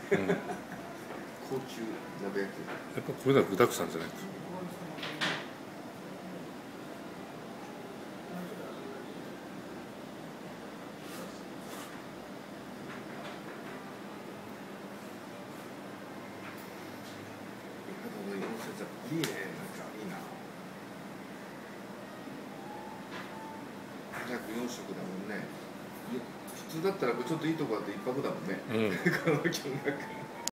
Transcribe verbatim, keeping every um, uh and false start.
高級鍋焼き。 やっぱこれが具だくさんじゃないか。 いいね、なんかいいな。約よん食だもんね。普通だったらちょっといいとこだと一泊だもんね。 うん、 この金額。